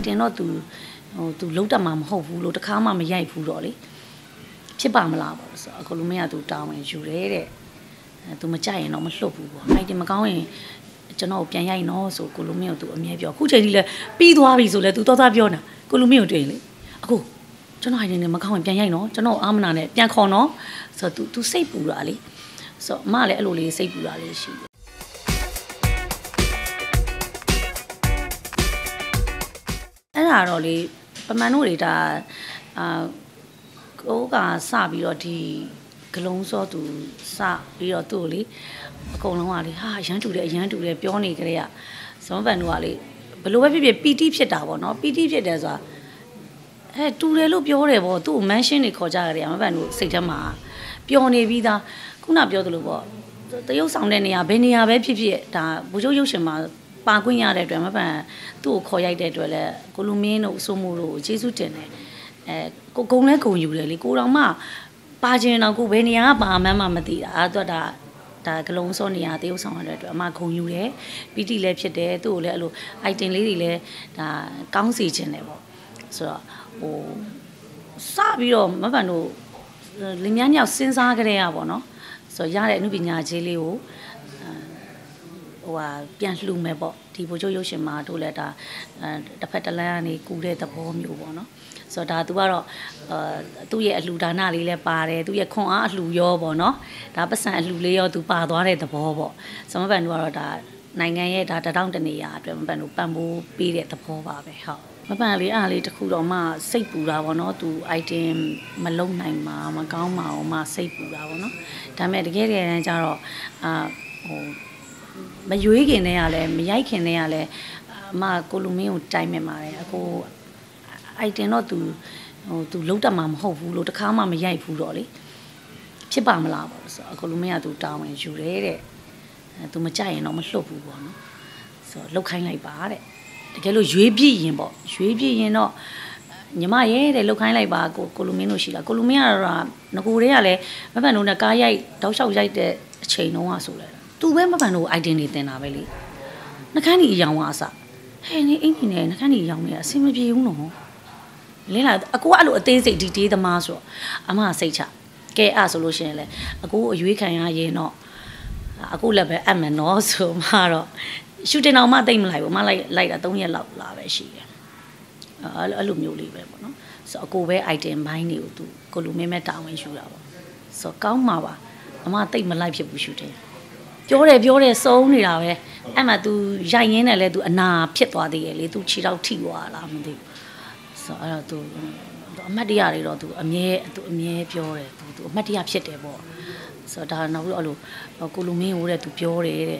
item တော့သူလုံးတက်မှာမဟုတ်ဘူးလို့တခါမှမရိုက်ဘူးတော့လေဖြစ်ပါမလားပေါ့ဆိုအခုလိုမင်းကသူတောင်းဝင်ယူတယ်တဲ့သူမကြိုက်ရင်တော့မလှုပ်ဘူးပေါ့ item မကောင်းရင်ကျွန်တော်ပြန်ရိုက်နော်ဆိုကိုလိုမင်းကိုသူအမြဲပြောခုချိန်ကြီးလဲပြီးသွားပြီဆိုလဲသူသွားပြောနေတာကိုလိုမင်းကိုတွေ့ရင်လေအခုကျွန်တော် item နဲ့မကောင်းရင်ပြန်ရိုက်နော်ကျွန်တော်အာမနာနဲ့ပြန်ခေါ်နော်ဆိုတော့ तू စိတ်ပူတာလေဆိုတော့အမလည်းအဲ့လိုလေးစိတ်ပူတာလေးရှိတယ်အဲ့ဒါတော့လေပမန်တို့တွေဒါကိုကစပြီးတော့ဒီဂလုံးစောသူစပြီးတော့သူ့ကိုလေအကုန်လုံးကလေဟာရမ်းတူတယ်ပြောနေကြတဲ့ကဇွန်ပန်တို့ကလေဘလို့ပဲဖြစ်ဖြစ်ပီတီဖြစ်တာပေါ့နော်ပီတီဖြစ်တယ်ဆိုတာတူတယ်လို့ပြောတယ်ပေါ့သူ့ကိုမန်ရှင်းတွေခေါ်ကြရတယ်မပန်တို့စိတ်ထဲမှာပျော်နေပြီးသားခုနပြောသလိုပေါ့တရုပ်ဆောင်တဲ့နေရာဘယ်နေရာပဲဖြစ်ဖြစ်ဒါဘူချိုးရုပ်ရှင်မှာပါခွင့်ရတဲ့အတွက်မပန်သူ့ကိုခေါ်ရိုက်တဲ့အတွက်လဲကိုလူမင်းတို့အစိုးမှုတို့ကျေးဇူးတင်တယ်ကိုကုံလဲဂုံယူတယ်လေကိုတော်မှပါခြင်းတော့ကိုဘယ်နေရာကပါမှန်းမှမသိတာအဲ့တော့ဒါဂလုံးစောနေရာတရုပ်ဆောင်ရတဲ့အတွက်အမဂုံယူတယ်ပီတီလည်းဖြစ်တယ်သူ့ကိုလည်းအဲ့လို item လေးတွေလည်းဒါကောင်းစီခြင်းတယ်ပေါ့ဆိုတော့ဟိုစပြီးတော့မပန်တို့လင်းမြညောက်စဉ်းစားကြတဲ့ရပါတော့ဆိုရတဲ့အမှုပညာကြီးလေးကိုပြန်လှူမယ်ပေါ့ဒီဘိုးချုပ်ရုပ်ရှင်မှာတို့လည်းဒါတစ်ဖက်တစ်လမ်းကနေကူတဲ့သဘောမျိုးပေါ့နော်ဆိုတော့ဒါ तू ကတော့သူ့ရဲ့အလှူဒါနလေးလည်းပါတယ်သူ့ရဲ့ခွန်အားအလှူရောပေါ့နော်ဒါပတ်စံအလှူလေးရော तू ပါသွားတဲ့သဘောပေါ့ဆိုမပန်တို့ကတော့ဒါနိုင်ငံရဲ့ဒါတောင်းတနေရအတွက်မပန်တို့ပံ့ပိုးပေးတဲ့သဘောပါပဲဟုတ်မပန်လေးအားလေးတခုတော့မှစိတ်ပူတာပေါ့နော် तू item မလုံနိုင်မှာမကောင်းမှာအောင်မှစိတ်ပူတာပေါ့နော်ဒါပေမဲ့တကယ်တမ်းကျတော့ဟိုမရွေးခင်နဲ့ရလဲမရိုက်ခင်နဲ့ရလဲအမကိုလူမင်းကိုတိုင်မြင်ပါတယ်အခု item တော့ तू လုံးတက်မှာမဟုတ်ဘူးလို့တခါမှမရိုက်ဘူးတော့လေဖြစ်ပါမလားပေါ့ဆိုအခုလူမင်းက तू တောင်းဝင်ယူတယ်တဲ့သူမကြိုက်ရင်တော့မလှုပ်ဘူးပေါ့နော်ဆိုတော့လှုပ်ခိုင်းလိုက်ပါတဲ့တကယ်လို့ရွေးပြည့်ရင်ပေါ့ရွေးပြည့်ရင်တော့ညီမရဲ့တဲ့လှုပ်ခိုင်းလိုက်ပါကိုလူမင်းတို့ရှိလားကိုလူမင်းကတော့ငကိုတွေကလည်းမပန်တို့နဲ့ကားရိုက်တောက်လျှောက်ရိုက်တဲ့အချိန်တုန်းကဆိုလဲသူပဲမပန်တို့ item တွေတင်တာပဲလေနှခမ်းကြီးအယောင်ကအစဟဲ့နေအင်ကြီးနဲ့နှခမ်းကြီးအယောင်နေအဆင်မပြေဘူးနော်လင်းလာအကိုကအဲ့လိုအသေးစိတ်ဒီတေးသမားဆိုတော့အမစိတ်ချကဲအဲ့ဆိုလို့ရှိရင်လေအကိုအရွေးခံရရင်တော့အခုလည်းပဲအမှန်တော့ဆိုမှတော့ရှူတင်အောင်မသိမ့်မလိုက်ဘူးမလိုက်တာ3ရက်လောက်လာပဲရှိတယ်အဲ့လိုမျိုးလေးပဲပေါ့နော်ဆိုအကိုပဲ item ဘိုင်းတွေကိုသူကိုလူမင်းမဲ့တာဝန်ယူတာပေါ့ဆိုကောင်းမှာပါအမသိမ့်မလိုက်ဖြစ်ဘူးရှူတင်ပြောတယ်စုံနေတာပဲအဲ့မှာ तू ရိုက်ရင်းနဲ့လဲ तू အနာဖြစ်သွားသေးရဲ့လေ तू ခြေတော့ထိသွားလားမသိဘူးဆိုအဲ့တော့ तू အမတ်တရားတွေတော့ तू အမြဲပြောတယ် तू အမတ်တရားဖြစ်တယ်ပေါ့ဆိုတော့ဒါနောက်ပြီးအဲ့လိုကိုလူမင်းဟိုတဲ့ तू ပြောတယ်တဲ့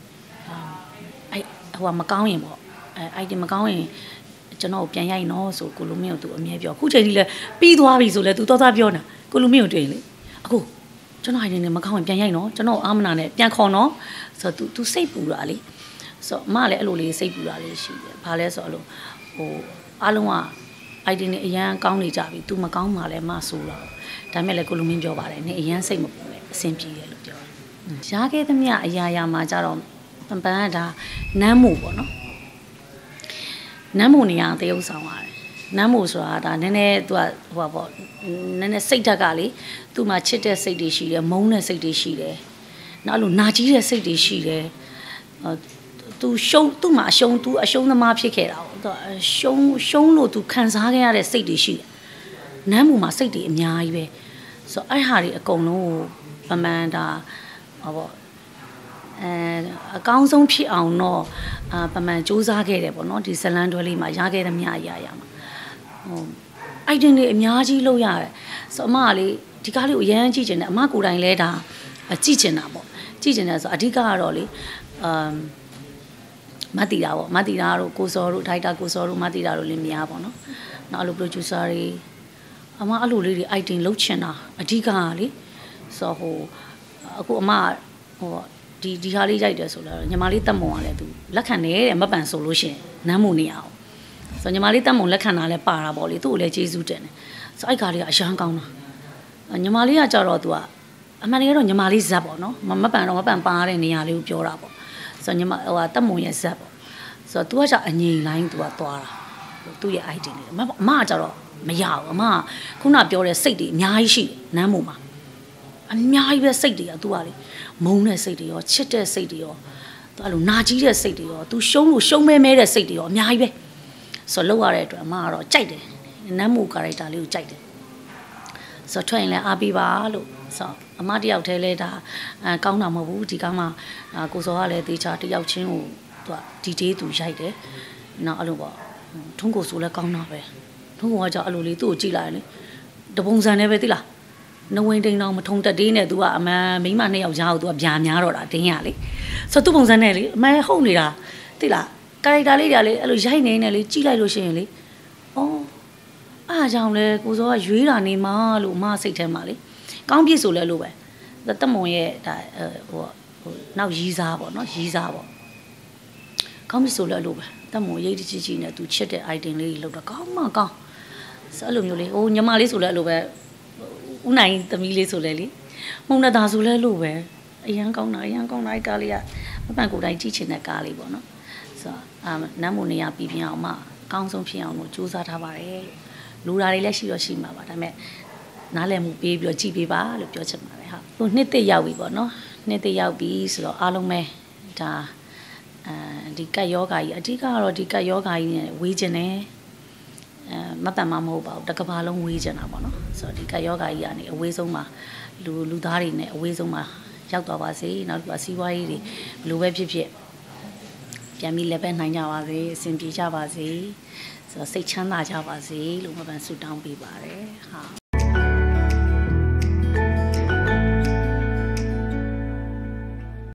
ဟိုကမကောင်းရင်ပေါ့အဲ့ဒီမကောင်းရင်ကျွန်တော်ပြန်ရိုက်နော်ဆိုကိုလူမင်းကို तू အမြဲပြောခုချိန်ကြီးလဲပြီးသွားပြီဆိုလဲ तू သွားပြောနေတာကိုလူမင်းကိုတွေ့ရင်လေအခုကျွန်တော် item နဲ့မကောင်းရင်ပြန်ရိုက်နော်ကျွန်တော်အာမနာနဲ့ပြန်ခေါ်နော်ဆိုတော့ तू စိတ်ပူတာလေဆိုတော့အမလည်းအဲ့လိုလေးစိတ်ပူတာလေးရှိတယ်ဘာလဲဆိုတော့ဟိုအားလုံးက item နဲ့အရန်ကောင်းနေကြပြီ तू မကောင်းမှလည်းမဆိုးတာဒါပေမဲ့လည်းကိုလူမင်းပြောပါတယ်နင်အရန်စိတ်မပူနဲ့အဆင်ပြေတယ်လို့ပြောတယ်ရှားခဲ့သမျှအရာမှာကြတော့ပန်ကဒါနမ်းမှုပေါ့နော်နမ်းမှုနေရာတရုပ်ဆောင်ရတယ်နမ်းမှုဆိုတာဒါနည်းနည်း तू ဟိုပါပေါ့နည်းနည်းစိတ်ဓာတ်ကလေသူ့မှာချစ်တဲ့စိတ်တွေရှိတယ်မုန်းတဲ့စိတ်တွေရှိတယ်နောက်လို့နာကြီးတဲ့စိတ်တွေရှိတယ်သူ့မှာအရှုံးသမားဖြစ်ခဲ့တာပေါ့သူရှုံးလို့သူခံစားခဲ့ရတဲ့စိတ်တွေရှိတယ်နမ်းမှုမှာစိတ်တွေအများကြီးပဲဆိုတော့အဲ့ဟာတွေအကုန်လုံးကိုပမန်တာဟောပေါ့အကောင်းဆုံးဖြစ်အောင်တော့ပမန်စူးစမ်းခဲ့တယ်ပေါ့နော်ဒီဇလန်တွဲလေးမှာရခဲ့သမျှအရာမှာဟိုitem တွေအများကြီးလုပ်ရတယ်ဆိုအမကလေဒီကားလေးကိုအရန်ကြည့်ကျင်တယ်အမကိုယ်တိုင်လဲဒါကြည့်ကျင်တာပေါ့ကြည့်ကျင်တယ်ဆိုအဓိကကတော့လေမတီတာပေါ့မတီတာတို့ကိုစောတို့ဒိုက်တာကိုစောတို့မတီတာတို့လင်းများပေါ့နော်နောက်အဲ့လို producer တွေအမအဲ့လိုလေးတွေ item လုပ်ချင်တာအဓိကကလေဆိုဟိုအခုအမဟိုဒီဟာလေးရိုက်တယ်ဆိုတော့ညီမလေးတက်မုံကလည်းသူလက်ခံတယ်တဲ့မပန်ဆိုလို့ရှိရင်နမ်းမှုနေအောင်ဆိုညီမလေးတက်မုံလက်ခံတာလည်းပါတာပေါ့လေသူ့ကိုလည်းကျေးဇူးတင်တယ်ဆိုအဲ့ကားလေးကအရန်ကောင်းတာညီမလေးကကြတော့သူကအမှန်တကယ်တော့ညီမလေးဇက်ပေါ့နော်မပန်ပါတဲ့နေရာလေးကိုပြောတာပေါ့ဆိုညီမဟိုတက်မုံရဲ့ဇက်ပေါ့ဆိုတော့ तू ကကြအငြိမ်လိုင်း तू ကသွားတာသူ့ရဲ့ idea တွေအမကကြတော့မရဘူးအမကခုနပြောတဲ့စိတ်တွေအများကြီးရှိတယ်နမ်းမှုမှာအများကြီးပဲစိတ်တွေက तू ကလေမုန်းတဲ့စိတ်တွေရောချစ်တဲ့စိတ်တွေရော तू အဲ့လိုနာကြီးတဲ့စိတ်တွေရော तू ရှုံးလို့ရှုံးမဲတဲ့စိတ်တွေရောအများကြီးပဲဆိုတော့လောက်ရတဲ့အတွက်အမကတော့ကြိုက်တယ်နမ်းမှု character လေးကိုကြိုက်တယ်ဆိုတော့ထွက်ရင်လည်းအားပေးပါလို့ဆိုတော့အမတယောက်တည်းလဲဒါကောင်းတာမဟုတ်ဘူးဒီကမှကိုစောကလည်းတေချာတယောက်ချင်းကို तू ဒီတေးသူရိုက်တယ်နောက်အဲ့လိုပေါ့ထုံးကိုဆိုလဲကောင်းတာပဲထုံးကကြောင့်အဲ့လိုလေးသူ့ကိုကြည့်လိုက်လေတပုံစံနဲ့ပဲသိလားနဝင်းတိန်တော့မထုံတက်သေးနဲ့ तू ကအမှန်မိန်းမ2ယောက်ကြားကို तू ကဗျာများတော့တာတင်းရလေဆိုတော့သူ့ပုံစံနဲ့လေအမှန်ဟုတ်နေတာသိလားကာရိုက်တာလေးတွေလေအဲ့လိုရိုက်နေနေလေကြည့်လိုက်လို့ရှိရင်လေအော်အားကြောင့်လေကိုစောကရွေးတာနေမှလို့အမစိတ်ထဲမှာလေကောင်းပြည့်ဆိုလဲလို့ပဲတက်မွန်ရဲ့ဒါဟိုနောက်ရီးစားပေါ့နော်ရီးစားပေါ့ကောင်းပြည့်ဆိုလဲလို့ပဲတက်မွန်ရိတ်ချီချီနဲ့ तू ချစ်တဲ့ item လေးတွေလောက်တော့ကောင်းမှကောင်းဆိုအဲ့လိုမျိုးလေဟိုညီမလေးဆိုလဲအဲ့လိုပဲဦးနိုင်သမီးလေးဆိုလဲလေမုံနတာဆိုလဲလို့ပဲအရန်ကောင်းတာအဲ့ကားလေးကမပန်ကိုယ်တိုင်ကြည့်ချင်တဲ့ကားလေးပေါ့နော်ဆိုတော့နမ်းမုံနေရပြီးပြအောင်မှအကောင်းဆုံးဖြစ်အောင်လို့စူးစမ်းထားပါတယ်လူဓာတွေလည်းရှိတော့ရှိမှာပါဒါပေမဲ့နားလည်မှုပေးပြီးတော့ကြည့်ပေးပါလို့ပြောချင်ပါတယ်ဟုတ်ဟိုနှစ်သက်ရောက်ပြီပေါ့နော်နှစ်သက်ရောက်ပြီဆိုတော့အားလုံးပဲဒါဒီကတ်ယောဂါကြီးအဓိကကတော့ဒီကတ်ယောဂါကြီးနဲ့ဝေးကျင်တယ်မတန်မမဟုတ်ပါဘူးတကဘာလုံးဝေးကျင်တာပေါ့နော်ဆိုတော့ဒီကတ်ယောဂါကြီးကနေအဝေးဆုံးမှာလူသားတွေနဲ့အဝေးဆုံးမှာရောက်သွားပါစေနောက်တစ်ခုစီးပွားရေးတွေဘယ်လိုပဲဖြစ်ဖြစ်ပြန်ပြီးလည်းပဲနိုင်ကြပါစေအဆင်ပြေကြပါစေဆိုတော့စိတ်ချမ်းသာကြပါစေလို့မပန်ဆုတောင်းပေးပါတယ်ဟာ